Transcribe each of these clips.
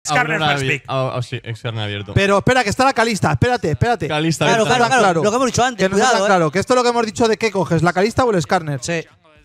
Skarner first pick. Sí, Skarner abierto. Pero espera, que está la Calista. Espérate. Calista Claro, abierta. claro. Lo que hemos dicho antes. Que no está Cuidado, claro. Que esto es lo que hemos dicho de qué coges, la Calista o el Skarner. Sí.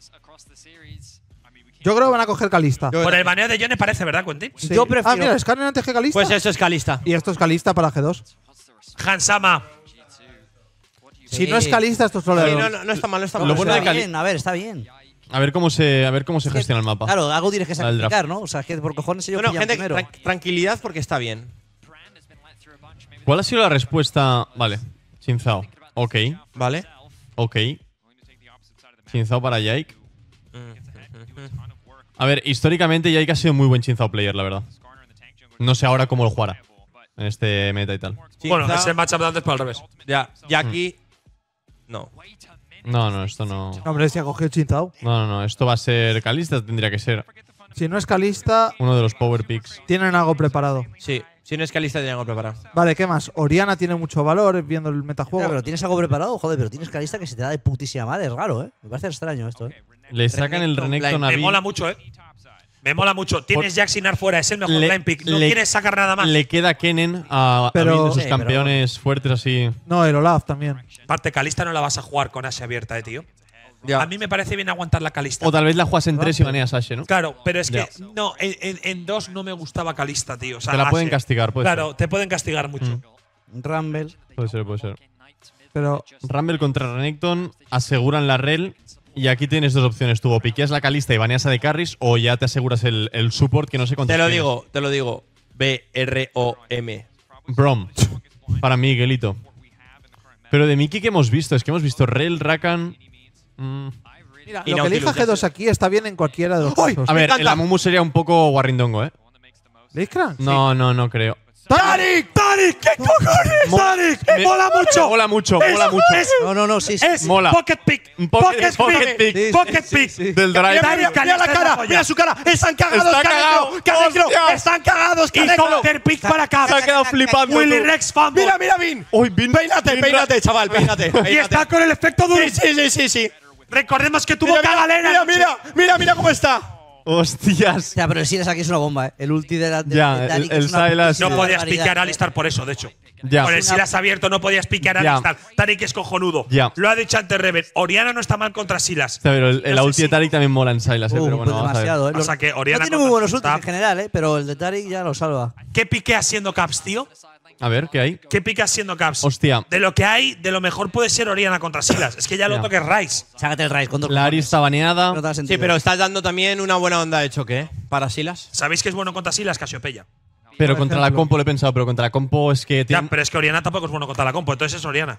Yo creo que van a coger Calista. Por el baneo de Yone parece, ¿verdad, Quentin? Sí. Yo prefiero- Ah, mira, Skarner antes que Calista. Pues eso es Calista. Y esto es Calista para G2. Hansama. Si no es Calista, esto es solo Sí, de no está mal, no está mal. Lo bueno de Está Cali- bien, a ver, está bien. A ver cómo se gestiona el mapa. Claro, algo tienes que Al draft. sacrificar, ¿no? O sea, es que por cojones ellos Bueno, pillan gente, primero. tranquilidad porque está bien. ¿Cuál ha sido la respuesta? Vale. Chinzao. Ok. ¿Vale? Ok. Chinzao para Yike. A ver, históricamente Yike ha sido muy buen Chinzao player, la verdad. No sé ahora cómo lo jugará en este meta y tal. Bueno, Chinzao- ese matchup de antes para al revés. Ya, aquí. No. No, esto no. No, hombre, si ha cogido Chinzao. No, esto va a ser Calista, tendría que ser Si no es Calista, uno de los power picks. tienen algo preparado. Sí, si no es Calista, tiene algo preparado. Vale, ¿qué más? Oriana tiene mucho valor viendo el Claro, metajuego. pero tienes algo preparado, joder, pero tienes Calista que se te da de putísima madre, es raro, ¿eh? Me parece extraño esto, ¿eh? Le sacan el Renekton a Me Vi. mola mucho, Me mola mucho. Tienes Jack Sinar fuera, es el mejor Le- line pick. No le- quieres sacar nada más. Le queda Kennen a Pero- Vi de sus Sí, pero- campeones fuertes así. No, el Olaf también. Aparte, Calista no la vas a jugar con Ashe abierta, tío. Ya. A mí me parece bien aguantar la Calista. O tal vez la juegas en 3 y baneas a Ashe, ¿no? Claro, pero es que Ya. no, en 2 no me gustaba Calista, tío. O sea, Te la pueden Ashe. castigar, puede Claro, te pueden castigar mucho. Rumble. Puede ser. Pero Rumble contra Renekton aseguran la rel. Y aquí tienes dos opciones. Tú o piqueas la Calista y baneas a de carries, o ya te aseguras el support que no sé cuántos Te lo tienes. digo. B-R-O-M. Brom. Para Miguelito. Pero de Mickey, ¿qué hemos visto? Es que hemos visto Rel, Rakan. mira, Y lo que Nautilus, elija G2 aquí está bien en cualquiera de los ¡Ay! casos. A ver, encanta. el Amumu sería un poco Warrindongo, ¿eh? ¿Licra? No creo. ¡Tarik! ¿Qué cojones? ¡Tarik! ¡Mola mucho! Mola mucho. Es, No, sí. es Mola. Pocket Pick. Pocket pick. Sí, Pocket Pick. Del drive. Mira la cara, mira su cara. Están cagados, Está cagado. Canegro. Hostia. Están cagados, Y Canegro. solo- Pick para acá. Se ha quedado flipando. Willy tú. Rex Fumble. Mira, Vin. Uy, Vin. Peínate, chaval, peínate. Y está con el efecto duro. Sí. Recordemos que tuvo cagalera. Mira cómo está. Hostias. O sea, pero el Silas aquí es una bomba, ¿eh? El ulti de la. Ya, de Tarik el es una Sylas- putísima No podías barbaridad, piquear a ¿eh? Alistar por eso, de hecho. Ya. Con el Silas abierto no podías piquear a Ya. Alistar. Tarik es cojonudo. Ya. Lo ha dicho antes Reven. Oriana no está mal contra Silas. Pero el No sé ulti de si- Tarik también mola en Sylas, pero bueno, Pues vamos a ver. demasiado, ¿eh? Pasa que Oriana no tiene muy contra buenos ultis Tap. en general, ¿eh? Pero el de Tarik ya lo salva. ¿Qué pique haciendo Caps, tío? A ver, ¿qué hay? ¿Qué pique haciendo Caps? Hostia. De lo que hay, de lo mejor puede ser Oriana contra Silas. Es que ya lo Ya. toque Rice. Sácate el Rise con dos La Ari cojones. está baneada. No te da sentido. Sí, pero estás dando también una buena onda de choque, ¿eh? Para Silas. ¿Sabéis que es bueno contra Silas? Casiopeya. Pero Por contra la ejemplo. compo lo he pensado, pero contra la compo es que Ya, tiene. pero es que Oriana tampoco es bueno contra la compo, entonces es Oriana.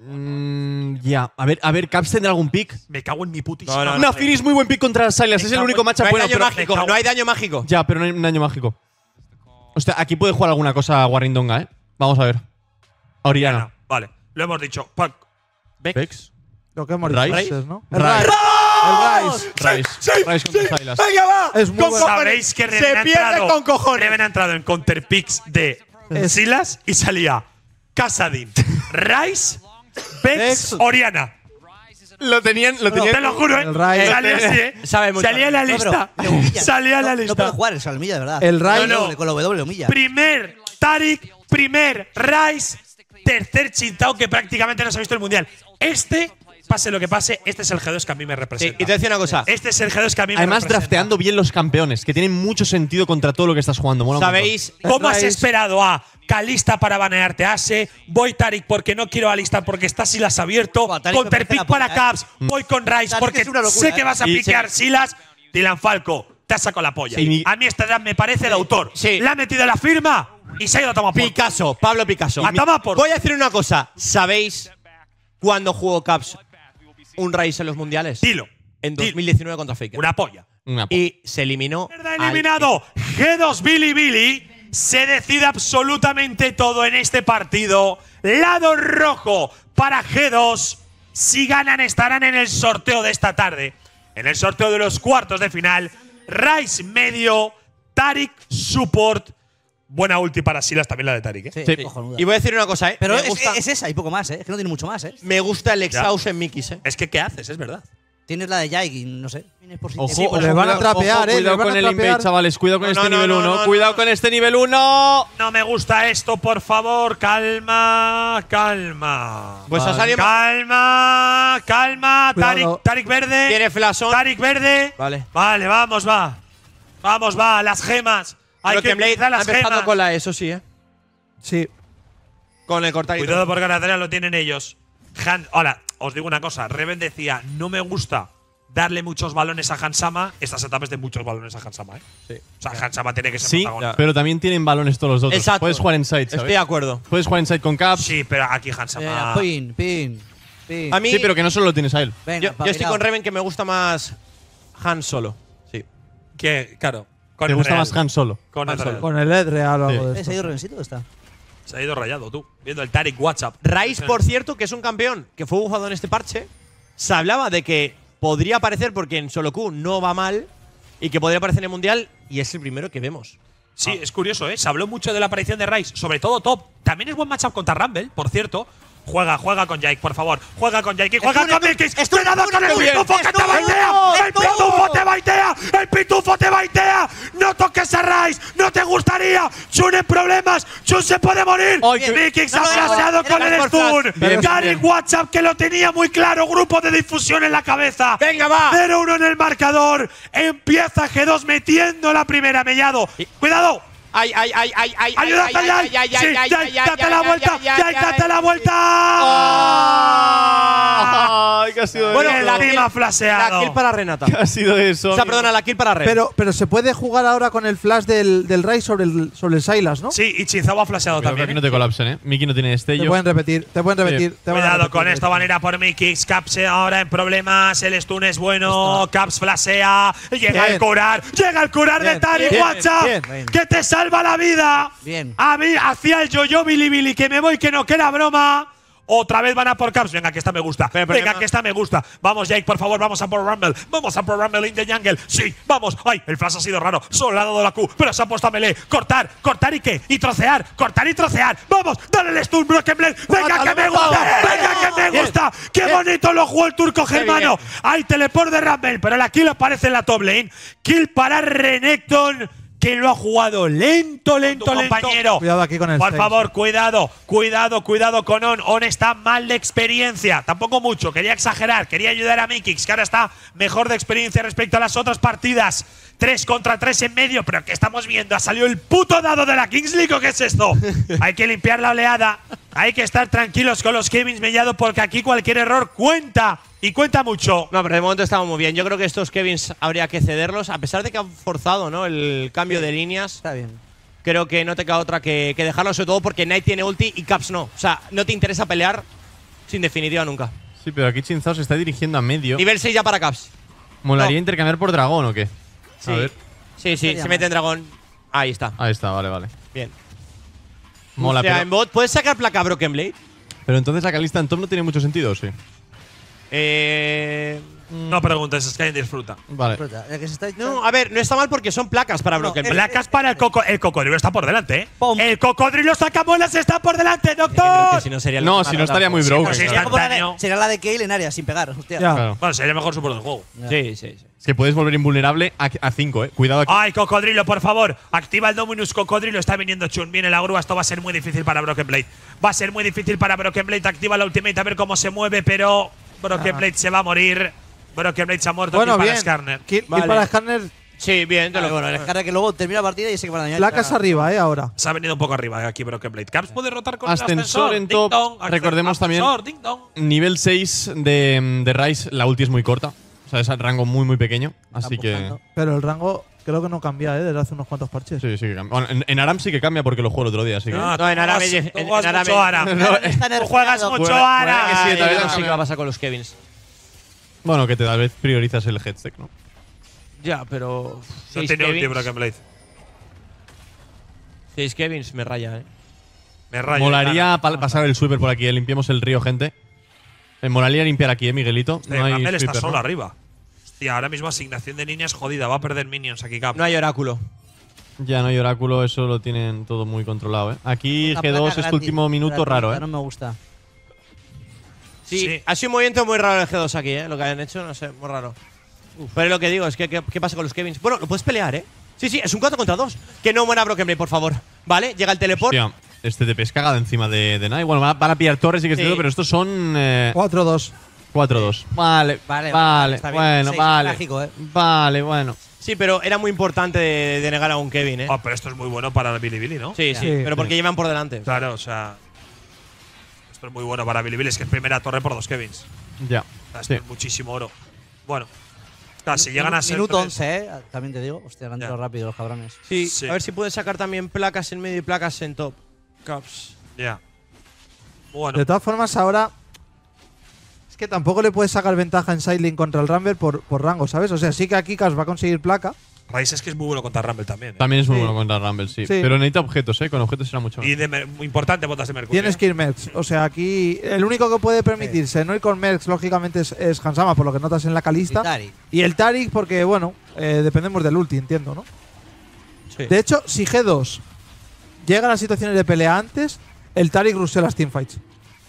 Ya. A ver, Caps tendrá algún pick. Me cago en mi putísima. No, No, Firi es muy buen pick contra Sylas. Es el único matchup No hay bueno. daño pero- mágico, no hay daño mágico. Ya, pero no hay un daño mágico. Hostia, aquí puede jugar alguna cosa Warrindonga, ¿eh? Vamos a ver. Oriana. Vale, lo hemos dicho. Pa- Vex. Lo que hemos dicho Rice. antes, ¿no? El Rice. Rice. El Rice. Rice contra Sylas. ¡Venga, va! Es muy Con bueno. cojones. Sabéis que Se Reven ha pierde entrado, con cojones. Reven ha entrado en counter picks de Silas y salía Casadin, Rice, Vex, Oriana. Lo tenían. Te lo juro, El Rice. Salía así, Sabe mucho. Salía en la No, pero lista. le humilla. Salía en la No puede lista. jugar el Salmilla, de verdad. El Rice. No, no. Con la W humilla. Primer Tarik, primer Rice, tercer Chintao que prácticamente no se ha visto el mundial. Pase lo que pase, este es el G2 que a mí me Sí, representa. y te decía una cosa. Este es el G2 que a mí me Además, representa. drafteando bien los campeones, que tienen mucho sentido contra todo lo que estás jugando. Mola un ¿Sabéis? ¿Cómo has Rice. esperado a Calista para banearte a Ashe? Voy Tarik porque no quiero alistar porque está Silas abierto. Buah, Tarik me Counterpick parece la para polla, Caps. Voy con Rice Tarik porque es una locura, sé que vas a Y- piquear Silas. Dylan Falco, te has sacado la polla. Sí. A mí esta edad me parece de autor. Sí. Le ha metido la firma y se ha ido a tomar por. Picasso, Pablo Picasso. A tomar por. Voy a decir una cosa. ¿Sabéis cuándo jugó Caps un Rice en los mundiales? Dilo. En Dilo. 2019 contra Faker. Una polla. Una po- Y se eliminó. Mierda, al- eliminado. G2 Billy. Se decide absolutamente todo en este partido. Lado rojo para G2. Si ganan, estarán en el sorteo de esta tarde. En el sorteo de los cuartos de final. Rice medio. Tarik support. Buena ulti para Silas también la de Tarik, ¿eh? Sí, Sí. cojonuda. Y voy a decir una cosa, ¿eh? Pero me gusta, es esa y poco más, ¿eh? Es que no tiene mucho más, ¿eh? me gusta el exhaust en Mikis, ¿eh? Es que, ¿qué haces? Es verdad. Tienes la de Jake, no sé. Tienes por si Ojo, te ojo, le van a cuidado, trapear, ojo, le cuidado van con a el invade, trapear. chavales. Cuidado con No, este no, nivel no, 1. no, Cuidado no. con este nivel 1. No me gusta esto, por favor. Calma, calma. Pues ha salido. Calma, calma. Cuidado. Tarik verde. Tiene flashón. Tarik verde. Vale. Vale, vamos, va. Vamos, va. Las gemas. Hay que Broken Blade utilizar ha las empezado gemas. con la eso sí, Sí. Con el cortadito. Cuidado porque Granadera lo tienen ellos. Ahora, os digo una cosa. Reven decía, no me gusta darle muchos balones a Hansama. Estas etapas de muchos balones a Hansama, ¿eh? Sí. O sea, Hansama tiene que ser Sí, protagonista. pero también tienen balones todos los otros. Exacto. Puedes jugar en side, Estoy ¿sabes? de acuerdo. Puedes jugar en side con Caps. Sí, pero aquí Hansama… Pin, pin, pin. A mí, Sí, pero que no solo lo tienes a él. Venga, yo estoy espabilado. con Reven que me gusta más Han Solo. Sí. Que, claro. Con Te el gusta Real. más Han Solo. Con el Han Solo. Real. Con el Edreal o algo de ¿Se ha esto. ido Revencito o está? Se ha ido rayado, tú. Viendo el Tarik WhatsApp. Rice, por cierto, que es un campeón que fue bufado en este parche, se hablaba de que podría aparecer porque en Solo Q no va mal y que podría aparecer en el Mundial y es el primero que vemos. Sí, es curioso, ¿eh? Se habló mucho de la aparición de Rice, sobre todo top. También es buen matchup contra Rumble, por cierto. Juega con Jake, por favor. Juega con Jake y juega con Milkix. ¡Cuidado con el pitufo que te baitea! ¡El pitufo te baitea! ¡El pitufo te baitea! ¡No toques a Rice! ¡No te gustaría! ¡Chun en problemas! ¡Chun se puede morir! Ay, que- Milkix ha No, no, flasheado no, con no, el por stun. flash. Bien, Gary bien. WhatsApp que lo tenía muy claro. Grupo de difusión en la cabeza. ¡Venga, va! 0-1 en el marcador. Empieza G2 metiendo la primera mellado. ¡Cuidado! ¡Ay, ay, ay, ay, ay! ¡Ayuda a Jake! ¡Sí, Jake, date la vuelta! ¡Jake, date la vuelta! Ay, ¿qué ha sido Bueno, eso? la kill- encima flasheado. La kill para Renata. ¿Qué ha sido eso? O sea, amigo? perdona, la kill para Ren. Pero se puede jugar ahora con el flash del Rai sobre el Sylas, ¿no? Sí, y Chizawa ha flasheado Cuidado que también. aquí no te colapsen, ¿eh? Miki no tiene Te destello. pueden repetir, te pueden repetir. te van a Cuidado repetir con esto, van a ir a por Milkix. Caps ahora en problemas. El stun es bueno. Caps flashea. Llega Bien. el curar. Llega el curar de Bien, Tarik bien, WhatsApp. bien. Que te salva la vida. Bien. A mí, hacia el yo-yo Billy Billy. Que me voy, que no, que era broma. Otra vez van a por Caps. Venga, que esta me gusta. Venga, que esta me gusta. Vamos, Jake, por favor, vamos a por Rumble. Vamos a por Rumble in the jungle. Sí, vamos. Ay, el flash ha sido raro. Solo le ha dado la Q, pero se ha puesto a melee. Cortar y qué. Y trocear. Cortar y trocear. Vamos, dale el stun, Broken Blade. Venga, que me gusta. Venga, que me gusta. Qué bonito lo jugó el turco germano. Hay teleport de Rumble, pero la kill aparece en la top lane. Kill para Renekton, que lo ha jugado lento, compañero. Cuidado aquí con el Por Sylas. favor, cuidado con On. On está mal de experiencia. Tampoco mucho. Quería exagerar. Quería ayudar a Mikix, que ahora está mejor de experiencia respecto a las otras partidas. 3 contra 3 en medio. Pero ¿qué estamos viendo? ¿Ha salido el puto dado de la Kings League o qué es esto? Hay que limpiar la oleada. Hay que estar tranquilos con los Kevins Mellado porque aquí cualquier error cuenta. Y cuenta mucho. No, pero de momento estamos muy bien. Yo creo que estos Kevins habría que cederlos, a pesar de que han forzado, ¿no?, el cambio de líneas. Está bien. Creo que no te queda otra que dejarlo, sobre todo porque Knight tiene ulti y Caps no. O sea, no te interesa pelear sin definitiva nunca. Sí, pero aquí Chinzao se está dirigiendo a medio. Nivel 6 ya para Caps. ¿Molaría no. intercambiar por dragón o qué? Sí. A ver. Sí, Sería se mete más. en dragón. Ahí está. Ahí está, vale. Bien. Mola, o sea, pero, en bot, ¿puedes sacar placa Broken Blade? pero entonces la calista en top no tiene mucho sentido, ¿o sí? No preguntes, es que hay disfruta. Vale. Fruta, ya que se está No, a ver, no está mal porque son placas para No, Broken es- Blade. Placas para el cocodrilo. El cocodrilo está por delante, ¿eh? Pum. El cocodrilo sacamuelas está por delante, Creo doctor. que si no sería No, si no estaría muy broken. pues sí, claro. está- instantáneo. Será la de Kayle en área, sin pegar. Hostia. Ya. Claro. Bueno, sería el mejor support del juego. Sí. Es que puedes volver invulnerable a 5, ¿eh? Cuidado aquí. Ay, cocodrilo, por favor. Activa el Dominus Cocodrilo. Está viniendo Chun. Viene la grúa. Esto va a ser muy difícil para Broken Blade. Va a ser muy difícil para Broken Blade. Activa la ultimate a ver cómo se mueve, pero Broken Blade se va a morir. Broken Blade se ha muerto. Bueno, Kill para bien. Skarner. Kill Vale. para Skarner. Sí, bien. Te lo Bueno, el cara que luego termina la partida y se que van a dañar. Placas arriba, ahora. Se ha venido un poco arriba aquí Broken Blade. Caps puede rotar con Ascensor el ascensor. en Ding top. dong, Recordemos también- ascensor, ding dong. Nivel 6 de Rice, la ulti es muy corta. O sea, es el rango muy pequeño. Así que. empujando. Pero el rango creo que no cambia, desde hace unos cuantos parches. Sí, que cambia. Bueno, en Aram sí que cambia porque lo juego el otro día, así que. No, No, en árabe- tú en juegas árabe- mucho Aram. No, Tú juegas mucho Puede- Aram. puede que sí, yo tal vez no han sé qué cambiado. va a pasar con los Kevins. Bueno, que tal vez priorizas el headset, ¿no? Ya, pero. No tiene ulti Broken Blade. 6 Kevins me raya, Me rayo. Molaría pasar el sweeper por aquí, limpiemos el río, gente. Molaría limpiar aquí, Miguelito. No hay Rumble está sweeper, solo ¿no? arriba. Hostia, ahora mismo asignación de líneas jodida. Va a perder minions aquí, Cap. No hay oráculo. Ya no hay oráculo, eso lo tienen todo muy controlado, ¿eh? Aquí Una G2 placa este gratis, último minuto gratuita, raro, ¿eh? No me gusta. Sí, ha sido un movimiento muy raro el G2 aquí, lo que hayan hecho, no sé, muy raro. Pero es lo que digo, es que ¿qué pasa con los Kevins? Bueno, lo puedes pelear, Sí, es un 4 contra 2. Que no muera Broken Blade, por favor. ¿Vale? Llega el teleport. Hostia, este TP es cagado encima de Nai. Bueno, van a pillar torres, sí que es cierto, pero estos son 4-2. 4-2. Vale, está bien. bueno, 6, vale. mágico, Vale, bueno. Sí, pero era muy importante de negar a un Kevin, Ah, pero esto es muy bueno para Bilibili, ¿no? Sí, Sí, pero porque llevan por delante. Claro, o sea. Esto es muy bueno para Bilibili. Es que es primera torre por 2 Kevins. Ya. O sea, esto Sí. es muchísimo oro. Bueno. Claro, si llegan a ser. Minuto 3, 11, También te digo. Hostia, han entrado Ya. rápido los cabrones. Sí, Sí. a ver si pueden sacar también placas en medio y placas en top. Caps. Ya. Bueno. De todas formas, ahora. Es que tampoco le puedes sacar ventaja en Sidelink contra el Rumble por rango, ¿sabes? O sea, sí que aquí Caos va a conseguir placa. Rice es que es muy bueno contra Rumble también. También es muy Sí. bueno contra Rumble, sí. Sí. Pero necesita objetos, Con objetos será mucho Y mejor. muy importante botas de Mercurio. Tienes que ir Mercs. O sea, aquí el único que puede permitirse no ir con Mercs, lógicamente, es Hansama, por lo que notas en la calista. Y Tari. Y el Taric, porque, bueno, dependemos del ulti, entiendo, ¿no? Sí. De hecho, si G2 llega a las situaciones de pelea antes, el Taric rusea las teamfights.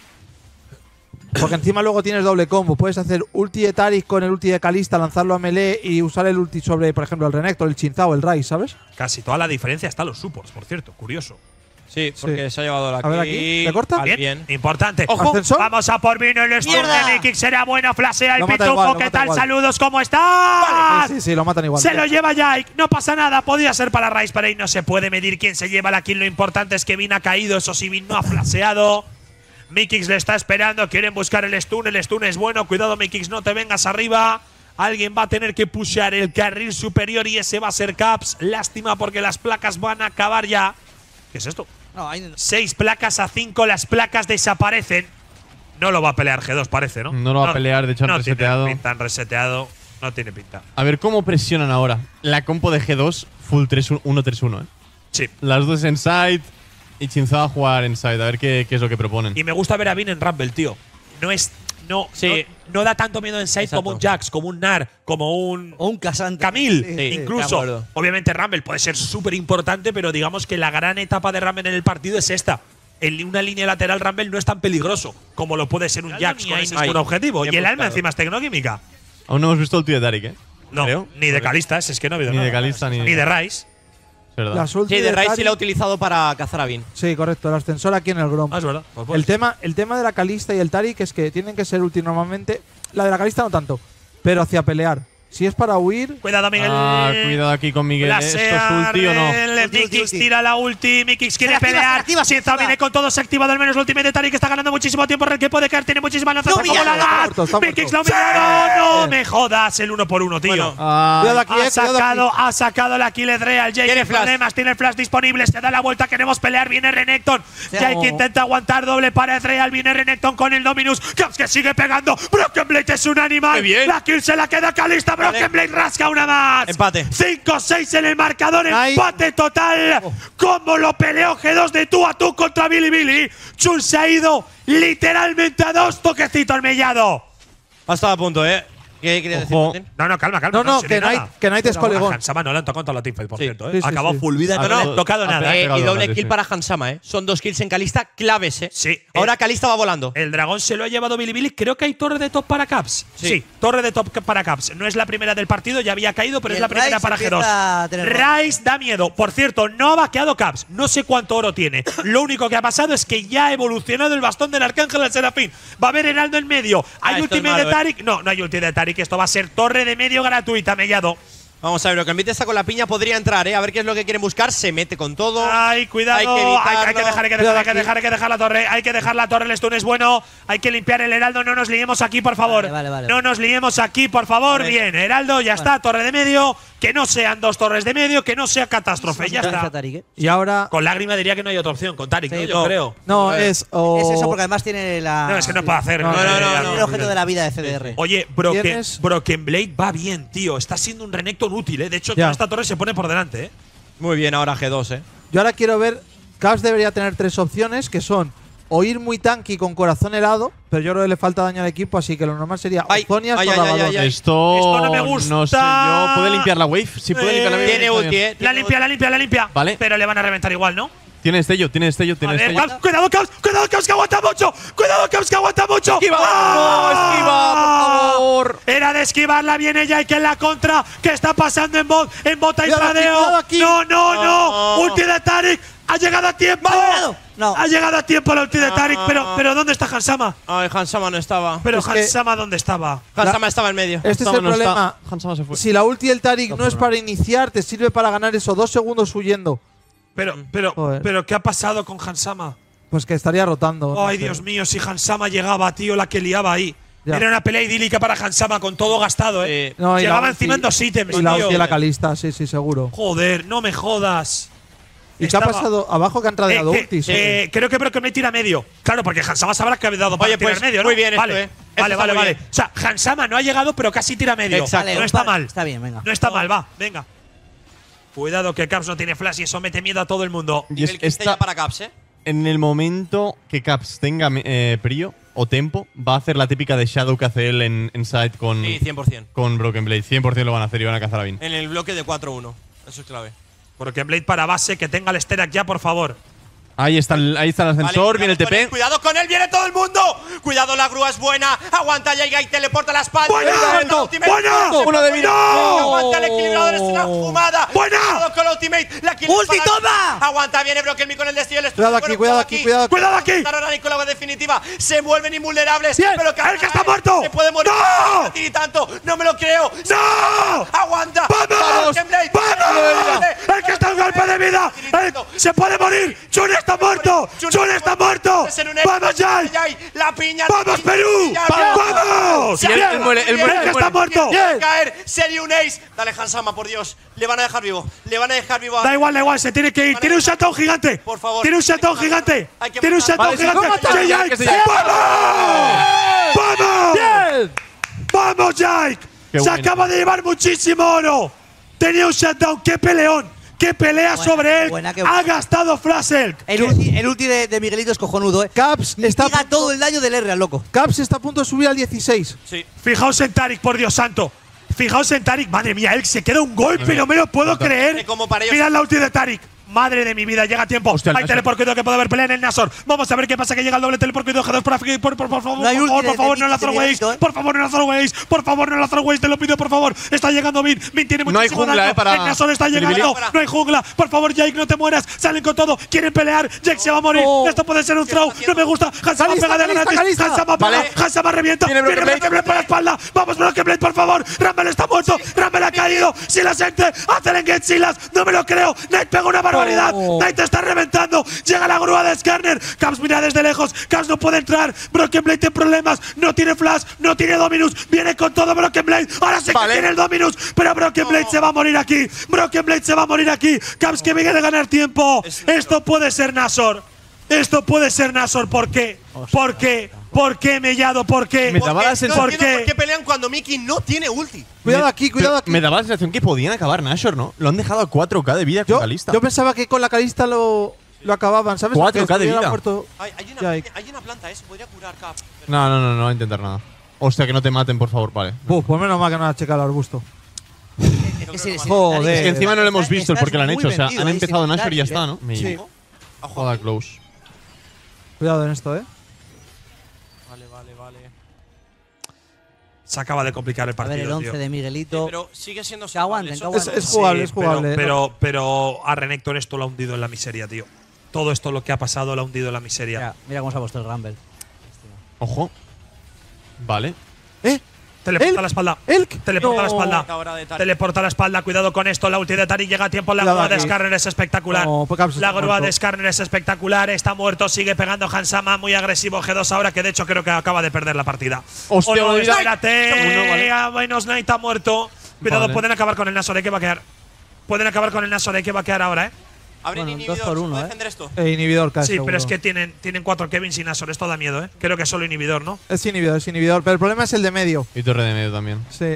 Porque encima luego tienes doble combo. Puedes hacer ulti de Taric con el ulti de Kalista, lanzarlo a melee y usar el ulti sobre, por ejemplo, el Renekton, el Chinzao, el Ryze, ¿sabes? Casi toda la diferencia está en los supports, por cierto. Curioso. Sí, porque se ha llevado la A ver aquí, ¿le corta? Bien. Importante. Ojo. Ascensor. Vamos a por Vino el stun ¡Mierda! de Mikix. Será bueno. Flashea el Lo mata pitufo. igual, lo ¿Qué mata tal? igual. Saludos. ¿Cómo estás? Sí, lo matan igual. Se lo lleva Jake. No pasa nada. Podía ser para Rice, pero ahí no se puede medir quién se lleva la kill. Lo importante es que Vin ha caído. Eso sí, Vin no ha flasheado. Mikix le está esperando. Quieren buscar el stun. El stun es bueno. Cuidado, Mikix. No te vengas arriba. Alguien va a tener que pushear el carril superior y ese va a ser Caps. Lástima porque las placas van a acabar ya. ¿Qué es esto? No, ahí 6 placas a 5, las placas desaparecen. No lo va a pelear G2, parece, ¿no? No lo va a pelear, de hecho han reseteado. Tiene pinta, han reseteado. No tiene pinta. A ver cómo presionan ahora. La compo de G2, full 1-3-1, Sí. Las dos en side y Chinzao a jugar en side. A ver qué es lo que proponen. Y me gusta ver a Vin en Rumble, tío. Sí. No da tanto miedo en side Exacto. como un Jax, como un Nar, como un O un Casante. Camille. Sí, de Incluso, acuerdo. obviamente Rumble puede ser súper importante, pero digamos que la gran etapa de Rumble en el partido es esta. En una línea lateral Rumble no es tan peligroso como lo puede ser un Jax con ese ahí. un objetivo. Bien Y el alma buscado. encima es tecnoquímica. Aún no hemos visto el tío de Tarik, No, Creo. ni de Calistas, es que no ha habido Ni nada. de Kalista ni de Rice. Es verdad. Las ulti Sí, de Rice sí Taric- la ha utilizado para cazar a Vin. Sí, correcto, el ascensor aquí en el Grom. Ah, es verdad. Pues puede El tema de la Kalista y el Taric es que tienen que ser ulti normalmente. La de la Kalista no tanto, pero hacia pelear. Si es para huir, Cuidado, Miguel. Cuidado aquí con Miguel. ¿Esto es ulti o no? Mikix tira la ulti. Mikix quiere Se la activa, pelear. se la activa, se la Chinzao activa. viene con todo. Se ha activado al menos el ultimate de Taric. Está ganando muchísimo tiempo. Red que puede caer. Tiene muchísimas lanzas. ¡Lo ¿Cómo humillado! la das? Está muerto, Mikix está lo humillado. No me jodas. El 1 por 1, tío. Bueno, cuidado aquí, cuidado aquí. Ha sacado la kill Real. Jake Tiene sin flash. problemas. Tiene el flash disponible. Se da la vuelta. Queremos pelear. Viene Renekton. Jake Oh. intenta aguantar doble para Real. Viene Renekton con el Dominus. Caps que sigue pegando. Broken Blade es un animal. Qué bien. La kill se la queda Kalista. Broken Blade rasca una más. Empate. 5-6 en el marcador. Ay. Empate total. Como lo peleó G2 de tú a tú contra Bilibili. Chul se ha ido literalmente a 2 toquecitos mellado. Ha estado a punto, ¿Qué querías decir, Ojo. Martín? No, calma. No, si que hay nada. Knight- que Knight es colegón. Hansama no le han tocado contra la teamfight, por Sí. cierto. Sí, sí, Acabó sí. full vida. Ah, No le no, han tocado ha nada. pegado. Y doble bastante, kill sí. para Hansama, Son 2 kills en Kalista claves, Sí. Ahora Kalista va volando. El dragón se lo ha llevado Bilibili. Creo que hay torre de top para Caps. Sí. Sí, torre de top para Caps. No es la primera del partido, ya había caído, pero Y es la el primera Ryze para empieza a G2. tener Rice da miedo. Por cierto, no ha vaqueado Caps. No sé cuánto oro tiene. Lo único que ha pasado es que ya ha evolucionado el bastón del Arcángel al Serafín. Va a haber Heraldo en medio. ¿Hay esto es ultimate malo, de Taric? No, no hay ultimate de Taric. Esto va a ser torre de medio gratuita, mellado. Vamos a ver, lo que Envite está con la piña podría entrar, A ver qué es lo que quieren buscar. Se mete con todo. Ay, cuidado. Hay que Hay que evitarlo. dejar, hay que dejar, hay que dejar, hay que dejar la torre. Hay que dejar la torre. El stun es bueno. Hay que limpiar el Heraldo. No nos liemos aquí, por favor. Vale. No nos liemos aquí, por favor. Vale. Bien, Heraldo, ya está. Torre de medio. Que no sean 2 torres de medio. Que no sea catástrofe. Ya está. Taric, ¿eh? Y ahora. Con lágrima diría que no hay otra opción. Con Taric, Sí, ¿no? Yo no. creo. No, es. O Es eso, porque además tiene la. No, es que no puede hacer. No, Tiene el objeto de la vida de CDR. Oye, Tienes- Broken Blade va bien, tío. Está siendo un Renekton útil, ¿eh? De hecho, Ya. con esta torre se pone por delante, ¿eh? Muy bien, ahora G2, Yo ahora quiero ver. Caps debería tener 3 opciones que son o ir muy tanky con corazón helado, pero yo creo que le falta daño al equipo, así que lo normal sería Ay, Ozonias ay, o ay, Lavador. ay, ay. Esto no me gusta. No sé yo. ¿Puede limpiar la wave? Sí, puede limpiar la wave. Tiene Está ulti, bien. La limpia. Vale. Pero le van a reventar igual, ¿no? Tiene destello, tiene destello, A tiene ver, destello. Caps, cuidado, Caps, que aguanta mucho. Cuidado, Caps, que aguanta mucho. ¡Esquiva! ¡No, esquiva, por favor! Era de esquivarla, viene Jake en la contra. ¿Qué está pasando en bot? En bot hay Cuidado aquí, tradeo. cuidado aquí. No. Ulti de Tarik. Ha llegado a tiempo. No. Ha llegado a tiempo la ulti de Tarik. Pero ¿dónde está Hansama? Ay, Hansama no estaba. Pero Es que- Hansama, ¿dónde estaba? Hansama estaba en medio. Este es Hansama el no está. problema. Hansama se fue. Si la ulti del Tarik no es para iniciar, te sirve para ganar esos 2 segundos huyendo. Joder. Pero ¿qué ha pasado con Hansama? Pues que estaría rotando. no Ay, sé. Dios mío, si Hansama llegaba, tío, la que liaba ahí. Ya. Era una pelea idílica para Hansama con todo gastado, ¿eh? Sí. No, y la Llegaba ulti- encima en 2 ítems, Y la tío. ulti de la calista, sí, seguro. Joder, no me jodas. ¿Y qué ha Estaba- pasado? Abajo que han tradeado ultis. creo que Broken me tira medio. Claro, porque Hansama sabrá que había dado para Oye, tirar pues, medio, ¿no? muy bien esto, vale. Esto Vale, está muy vale. bien. O sea, Hansama no ha llegado, pero casi tira medio. Exacto. No está Vale, mal. Está bien, venga. No está mal, va, venga. Cuidado que Caps no tiene flash y eso mete miedo a todo el mundo. Y es El que esté esta- ya para Caps, ¿eh? en el momento que Caps tenga prio o tempo, va a hacer la típica de Shadow que hace él en side con, Sí, 100%. con Broken Blade. 100% lo van a hacer y van a cazar a Vin. En el bloque de 4-1. Eso es clave. Porque Blade para base, que tenga el Sterak ya, por favor. Ahí está el ascensor, Vale, viene el cuidado con él, TP. cuidado con él, viene todo el mundo. Cuidado, la grúa es buena. Aguanta, llega y teleporta la espalda. ¡Buena! Cuidado, la ultimate. ¡Buena! Se Uno de puede vida. morir. Aguanta el equilibrador, es una fumada. ¡Buena! Cuidado con la ultimate. La kill ¡Ulti, para- toma! Aguanta, viene Broken con el destello. El Cuidado aquí, cuidado aquí, cuidado aquí. ¡Cuidado aquí! Ahora con la agua definitiva. Se vuelven invulnerables. Bien. Pero ¡El que está muerto! Se puede morir. ¡No! No tiene tanto. No me lo creo. ¡No! Aguanta. ¡Vamos! Broken Blade. ¡Vamos! ¡El que está en golpe de vida! ¡Se puede morir! ¡Chun está muerto! ¡Chun está muerto! ¡Vamos, Jai! La piña. ¡Vamos, Perú! ¡Vamos! Y él muere, él muere, ¡El que él está muere. muerto! Tiene que caer. Sería un ace. Dale, Hansama, por Dios. Le van a dejar vivo. Le van a dejar vivo. Da igual, se tiene que ir. Tiene un shutdown gigante. Por favor. Tiene un shutdown gigante. Hay que Tiene un matar. shutdown Vale, sí, gigante. ¿cómo Jai, está? Jai. Que se llama. ¡Vamos! ¡Vamos! ¡Bien! ¡Vamos, Jake! Qué Se bueno. acaba de llevar muchísimo oro. Tenía un shutdown. ¡Qué peleón! ¡Qué pelea Buena, sobre él! buena, qué Ha buena. gastado Flash-Elk. El ulti de Miguelito es cojonudo, ¿eh? Caps está, Llega todo el daño del R al loco. Caps está a punto de subir al 16. Sí. Fijaos en Tarik, por Dios santo. Fijaos en Tarik. Madre mía, él se queda un golpe, no me lo puedo creer. Como para ellos- Mirad la ulti de Tarik. Madre de mi vida, llega a tiempo. Hostia, el Hay Nasor. teleporquido que puede haber pelea en el Nasor. Vamos a ver qué pasa, que llega el doble teleporquido G2 por aquí. Por favor, No hay ulti por favor, de no la Miguelito, throways. ¿eh? Por favor, no la throways. Por favor, no la throways. Te lo pido, por favor. Está llegando Vin. Vin tiene No hay muchísimo jungla, daño. para El Nasor está Bilibili. llegando. No hay jungla. Por favor, Jake, no te mueras. Salen con todo. Quieren pelear. Jake se va a morir. No. Esto puede ser un throw. No me gusta. Hansama Calista, pega de Calista, gratis. Calista. Hansama pega. Vale. Hansama revienta. Tiene Viene Broken Broken Blade por la espalda. Vamos, Broken Blade, por favor. Rumble está muerto. Rumble ha caído. Silas entre. Hace el engage Silas. No me lo creo. Knight pega una barbaridad. Oh. Knight está reventando. Llega la grúa de Skarner. Caps mira desde lejos. Caps no puede entrar. Broken Blade tiene problemas. No tiene flash. No tiene Dominus. Viene con todo Broken Blade. Ahora sí Vale. que tiene el Dominus. Pero Broken Blade se va a morir aquí. Broken Blade se va a morir aquí. Caps que viene de ganar tiempo. Esto puede ser Nasor. Esto puede ser Nasor. ¿Por qué? ¿Por qué? ¿Por qué, Mellado? ¿Por qué? Me daba la No sensación. entiendo qué? por qué pelean cuando Mickey no tiene ulti. Cuidado aquí, cuidado Pero aquí. Me daba la sensación que podían acabar Nashor, ¿no? Lo han dejado a 4K de vida con Yo, Calista. yo pensaba que con la Calista lo acababan, ¿sabes? 4K Porque de estuviera vida. muerto Jake. Hay una planta, se podría curar Cap. No, no voy a intentar nada. Hostia, que no te maten, por favor, vale. Pues menos mal que no ha checado el arbusto. Joder. Es que encima no lo hemos visto el por qué lo han hecho. O sea, han empezado en Nashor y ya está, ¿no? Me Sí. llevo. Joda close. Cuidado en esto, Vale. Se acaba de complicar el A ver, el partido, 11 tío. de Miguelito. Pero sigue siendo Que aguanten, salvable. que aguanten. Es jugable, Sí, es jugable. Pero a Renekton esto lo ha hundido en la miseria, tío. Todo esto lo que ha pasado lo ha hundido en la miseria. Mira cómo se ha puesto el Rumble. Ojo. Vale. Teleporta Elk. a la espalda. Elk. Teleporta a la No. espalda. Ahora de Tarik. Teleporta a la espalda. Cuidado con esto. La ulti de Tarik llega a tiempo. La Cuidado grúa de aquí. Skarner es espectacular. No, pues Caps La está grúa muerto. de Skarner es espectacular. Está muerto. Sigue pegando Hansama. Muy agresivo G2 ahora, que de hecho creo que acaba de perder la partida. Hostia, Oh, no, lo dirá. espérate. Uno, vale. Ah, bueno, Knight ha muerto. Cuidado, Vale. pueden acabar con el Nasor. Hay que vaquear. Pueden acabar con el Nasor. Hay que vaquear ahora, ¿eh? Abren Bueno, inhibidor. 2 por 1, ¿Se puede ¿eh? defender esto? Inhibidor casi. Sí, pero es que tienen 4 Kevin sin Nasor. Esto da miedo, ¿eh? Creo que es solo inhibidor, ¿no? Es inhibidor. Pero el problema es el de medio. Y torre de medio también. Sí.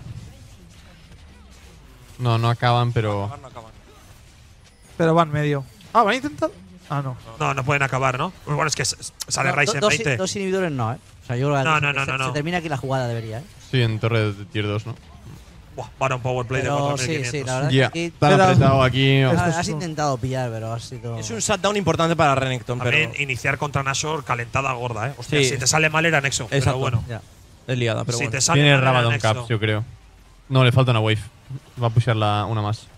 No acaban, pero. No acaban. Pero van medio. Ah, van a intentar. Ah, no. No pueden acabar, ¿no? Pues bueno, es que sale Ryze en 20. Dos inhibidores no, ¿eh? O sea, yo creo que No. se termina aquí la jugada, debería, ¿eh? Sí, en torre de tier 2, ¿no? Buah, para un powerplay de Pero 4500. sí, la verdad Ya, es que aquí tan Pero- apretado aquí. has intentado pillar, pero has sido… Es un shutdown importante para Renekton, pero También iniciar contra Nashor calentada gorda, Hostia, Sí. si te sale mal era Nexo. Pero Exacto. bueno. Ya. es liada, pero Si bueno. te sale Tiene mal era Rabadon Nexo. Caps, yo creo. No, le falta una wave. Va a pushear una más.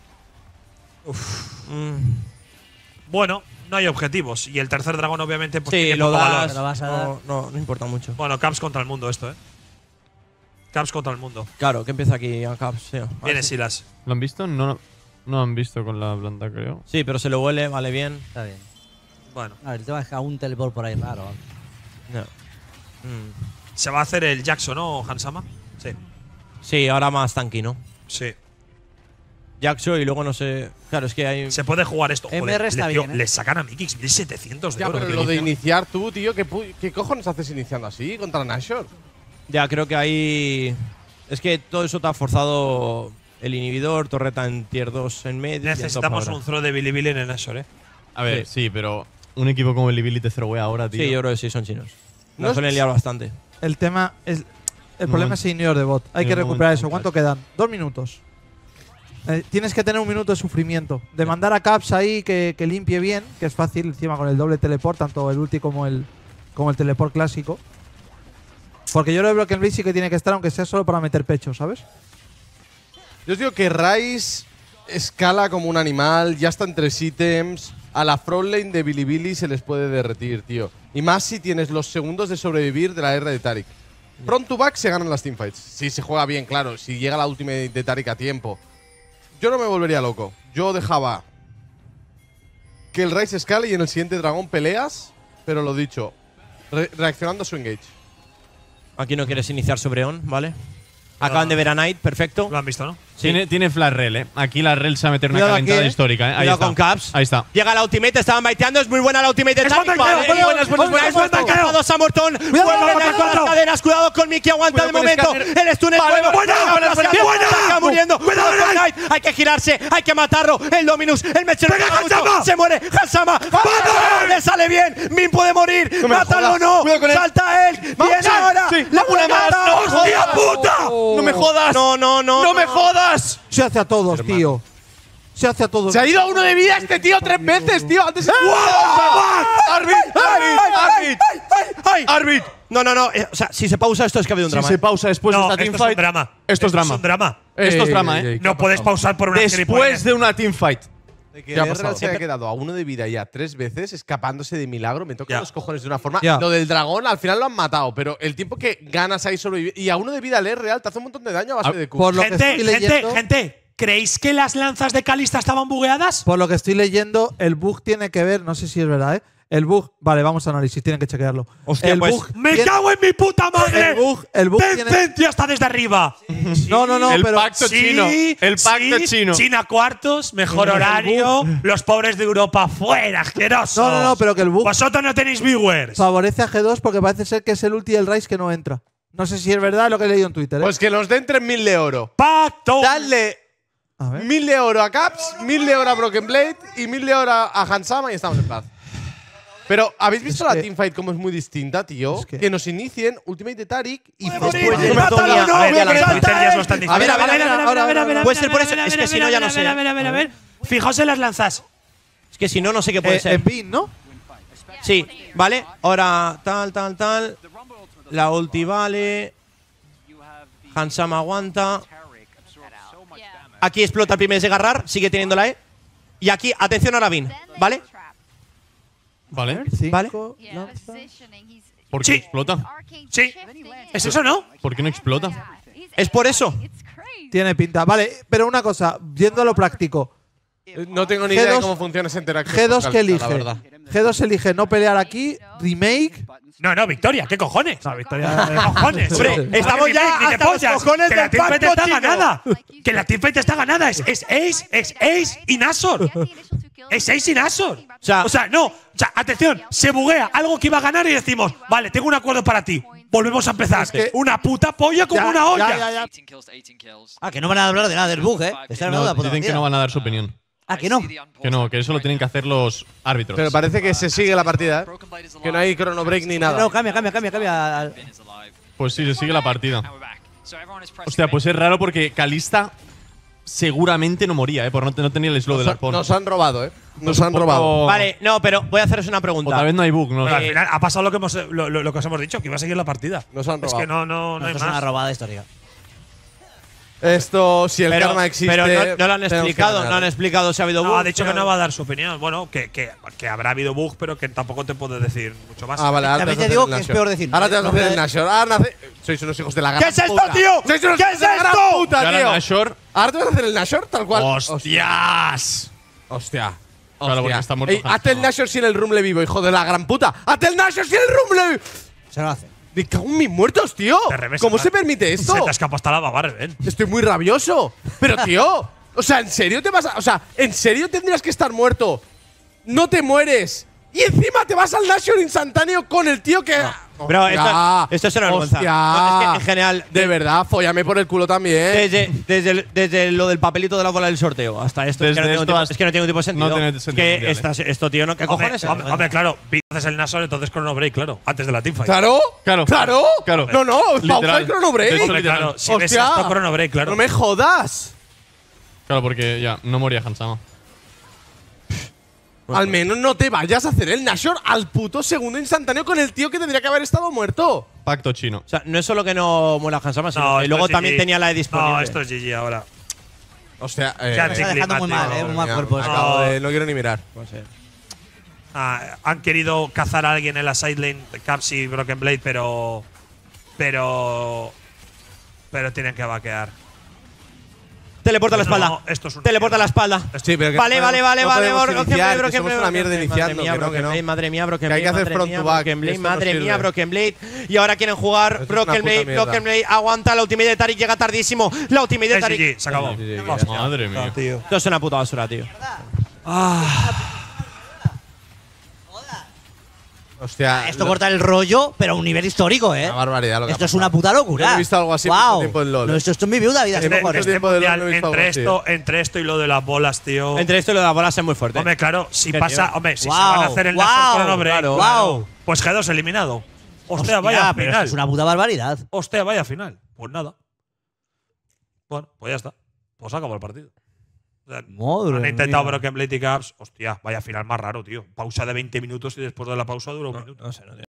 Mm. Bueno, no hay objetivos. Y el tercer dragón, obviamente, pues Sí, tiene lo poco das. valor. Lo vas a dar. No importa mucho. Bueno, Caps contra el mundo esto, Caps contra el mundo. Claro, que empieza aquí a Caps, sí. Viene sí. Silas. ¿Lo han visto? No lo han visto con la planta, creo. Sí, pero se lo huele, vale bien. Está bien. Bueno, A ver, el tema es que aún un teleport por ahí raro. No. Mm. se va a hacer el Jackson, ¿no, Hansama? Sí. Sí, ahora más tanky, ¿no? Sí. Jackson y luego no sé. Claro, es que hay. Se puede jugar esto. MR está tío, bien, ¿eh? le sacan a Mikix 1700 de Ya, oro. pero tío. lo de iniciar tú, tío, ¿qué cojones haces iniciando así contra Nashor? Ya, creo que ahí. Es que todo eso te ha forzado el inhibidor, torreta en tier 2 en medio. y en top Necesitamos ahora. un throw de Bilibili en el Nashor, A ver, sí, pero un equipo como el Billy te zerowea ahora, tío. Sí, yo creo que sí, son chinos. No Nos es- suelen liar bastante. El tema es. El No, problema es interior de bot. Hay en que el recuperar momento eso. ¿Cuánto quedan? 2 minutos. Tienes que tener un minuto de sufrimiento. De mandar a Caps ahí que limpie bien, que es fácil encima con el doble teleport, tanto el ulti como el teleport clásico. Porque yo creo que Broken Blade sí que tiene que estar, aunque sea solo para meter pecho, ¿sabes? Yo os digo que Ryze escala como un animal, ya está en 3 ítems. A la frontline de Bilibili se les puede derretir, tío. Y más si tienes los segundos de sobrevivir de la R de Taric. Front to back se ganan las teamfights. Si se juega bien, claro. Si llega la ultimate de Taric a tiempo. Yo no me volvería loco. Yo dejaba que el Ryze escale y en el siguiente dragón peleas. Pero lo dicho, reaccionando a su engage. Aquí no quieres iniciar sobre On, ¿vale? Acaban de ver a Knight, perfecto. Lo han visto, ¿no? Sí. Tiene flash rel, Aquí la rel se va a meter una Cuidado calentada aquí, histórica, Ahí Cuidado está. con Caps. Ahí está. Llega la ultimate, estaban baiteando, es muy buena la ultimate de Es Taric. buen tanqueo, Vale, buena, buenas, buena, buenas, buen buenas. tanqueo. Dos a Morton. Cuidado, Vuelve cuatro, con cuatro. las cadenas, cuidado con Mickey, aguanta de Cuidado con momento. Scanner. El stun es Vale, bueno. buena, buena, buena. Está muriendo. Cuidado, Cuidado con Knight. Knight. Hay que girarse, hay que matarlo. El Dominus, el mechero. Venga, pega mucho. Hansama. Se muere. Hansama. ¡Vamos! Le sale bien. Min puede morir. No me Mátalo o jodas. no. Cuidado con él. Salta él. Viene ahora. Sí. La Una más. mata. No, ¡Hostia puta! ¡No me jodas! No, no, no. ¡No me jodas! Se hace a todos, tío. Se hace a todos. Se ha ido a 1 de vida este tío 3 veces, tío. Antes ¡Arbit! ¡Ay! ¡Arbit! No, no, no. O sea, si se pausa esto es que ha habido un Si drama. se pausa después No, de esta esto es un teamfight. drama. Esto es drama. Es un drama. Esto es drama, No puedes pausar por una Después de una teamfight. Que ¿Qué ha el pasado? Real se haya quedado a 1 de vida ya 3 veces, escapándose de milagro. Me toca Ya. los cojones de una forma. Ya. Lo del dragón al final lo han matado, pero el tiempo que ganas ahí sobrevivir. Y a 1 de vida el Real te hace un montón de daño a base de Q. Por lo que estoy leyendo, Gente, ¿creéis que las lanzas de Kalista estaban bugueadas? por lo que estoy leyendo, el bug tiene que ver, no sé si es verdad, El bug, vale, vamos a análisis, tienen que chequearlo. Hostia, el pues, bug ¡Me tiene- cago en mi puta madre! El bug tiene… Tencent ya está desde arriba. No, El pero pacto chino. El pacto chino. China cuartos, mejor horario. Los pobres de Europa fuera, asquerosos. No, pero que el bug Vosotros no tenéis viewers. favorece a G2 porque parece ser que es el ulti del Ryze que no entra. No sé si es verdad lo que he leído en Twitter, Pues que nos den 3.000 de oro. Pacto. Dale A ver. 1.000 de oro a Caps, 1.000 de oro a Broken Blade y 1.000 de oro a Hansama y estamos en paz. Pero, ¿habéis visto Es la que- teamfight como es muy distinta, tío? Es que- Que nos inicien Ultimate de Taric y Después después de de Mátalo, Mátalo, no, A ver, voy a las lanzar. Twitterias lo están diciendo. A ver, a ver, Puede ser por eso, es que si no ya no sé. A ver. Fijaos en las lanzas. Es que si no, no sé qué puede ser. En pin, ¿no? Sí, vale. Ahora tal. La ulti vale. Hansama aguanta. Aquí explota el primer Segarrar, sigue teniendo la E. Y aquí, atención a Ravin, ¿vale? Vale. Vale. ¿Por qué Sí. explota? Sí. ¿Es eso, no? ¿Por qué no explota? Es por eso. Tiene pinta. Vale, pero una cosa, yendo a lo práctico. No tengo ni idea de G2 cómo funciona esa interacción. G2 con que Kalista, elige. la verdad. G2 elige no pelear aquí, remake. No, Victoria, ¿qué cojones? No, Victoria. ¿Qué cojones? Hombre, estamos ya ni de hasta los pollas. cojones Que la del teamfight pacto está chino. ganada. Que la teamfight está ganada. Es Ace y Nashor. Es Ace y Nashor. O sea, no. O sea, atención, se buguea algo que iba a ganar y decimos, vale, tengo un acuerdo para ti. Volvemos a empezar. Es que- Una puta polla como una olla. Ya. Ah, que no van a hablar de nada del bug, Están hablando de la puta Dicen que partida. no van a dar su opinión. Ah, que no. Que no, que eso lo tienen que hacer los árbitros. Pero parece que se sigue la partida, Que no hay chrono break ni nada. No, cambia. Pues sí, se sigue la partida. Hostia, pues es raro porque Kalista seguramente no moría, por no tenía el slow del arpón. Nos han robado, Nos han Un poco- robado. Vale, no, pero voy a haceros una O pregunta. tal vez no hay bug, no Pero al sé. final ha pasado lo que, lo que os hemos dicho, que iba a seguir la partida. Nos han Es robado. que no hay Esto es una más. robada histórica. Esto, si el karma existe. pero no lo han tenemos que explicado, ganar. no han explicado si ha habido No, bug. ha dicho que no va a dar su opinión. Bueno, que habrá habido bug, pero que tampoco te puedo decir mucho más. Ah, vale, ahora También vas a te digo hacer el que es Nashor. peor decir. Ahora te vas a hacer el No, Nashor. Ahora sois unos hijos de la gran ¿Qué es esto, puta. tío? Sois unos ¿Qué hijos es de la gran esto? puta, Gana tío. Nashor. Ahora te vas a hacer el Nashor tal cual. ¡Hostias! Hostia. Claro, porque está muerto Ey, hazte el Nashor sin el Rumble vivo, hijo de la gran puta. ¡Hazte el Nashor sin el Rumble! Se lo hace. Me cago en mis muertos, tío. Te revés, ¿Cómo se se te- permite esto? Se te ha escapado hasta la baba, ven. Estoy muy rabioso. Pero, tío, o sea, ¿en serio te vas a, o sea, ¿en serio tendrías que estar muerto? No te mueres. Y encima te vas al Nashor instantáneo con el tío que. Bro, Hostia, esto es una vergüenza. hostia. No, es que en general, De verdad, fóllame por el culo también. desde lo del papelito de la bola del sorteo hasta esto, es que, Desde no tiene esto tipo, hasta- es que no tiene ningún tipo de sentido. no tiene sentido que mundial, esto, tío, ¿no? ¿Qué cojones? Hombre, claro, haces el Nashor, entonces Chrono Break, claro. Antes de la teamfight. Claro, Claro. claro, Claro. No, no, Literal. pausa el Chrono Break. De hecho, Hombre, claro, si ves Hostia. esto, Chrono Break, claro. No me jodas. Claro, porque ya, no moría Hansama. Al menos no te vayas a hacer el Nashor al puto segundo instantáneo con el tío que tendría que haber estado muerto. Pacto chino. O sea, no es solo que no muera Hansama, sino que esto luego es también GG. tenía la de disponible. No, esto es GG ahora. Hostia, Ya, Me está dejando muy mal, muy mal cuerpo. eso. acabo de, no quiero ni mirar. Han querido cazar a alguien en la sidelane, Caps y Broken Blade, pero tienen que vaquear. Teleporta la No, espalda. esto es una Teleporta la espalda. Sí, pero que Vale, no- vale, vale, no vale. podemos Broken iniciar, Blade, que somos una mierda iniciando, que no, Broken que no. Blade, madre mía, Broken Que hay Blade. que hacer madre front mía, to back, Broken Blade, esto no madre sirve. mía, Broken Blade. Y ahora quieren jugar Esto es Broken una puta Blade. mierda. Broken Blade aguanta la ultimate de Tarik, llega tardísimo. La ultimate de Es Tarik. GG, se acabó. Hostia, Madre mía. tío. Esto es una puta basura, tío. Hostia, Esto corta el rollo, pero a un nivel histórico, ¿eh? una barbaridad lo que Esto ha es una pasado. puta locura. Yo no he visto algo así en Wow. mucho tiempo en LoL. No, esto es mi viuda vida, ¿qué Este- cojones? este- tiempo de LoL no he visto entre, algo así. entre esto y lo de las bolas, tío. Entre esto y lo de la bola es muy fuerte. Hombre, claro, si Qué pasa. tío. Hombre, si Wow, se van a hacer el wow, Nashor Chrono Break, claro. Wow. pues G2 eliminado. Hostia, Hostia, vaya pero final. esto es una puta barbaridad. Hostia, vaya final. Pues nada. Bueno, pues ya está. Pues acabó el partido. O sea, Madre han intentado mía. Broken Blade y Caps. Hostia, vaya final más raro, tío. Pausa de 20 minutos y después de la pausa dura un minuto. No sé, no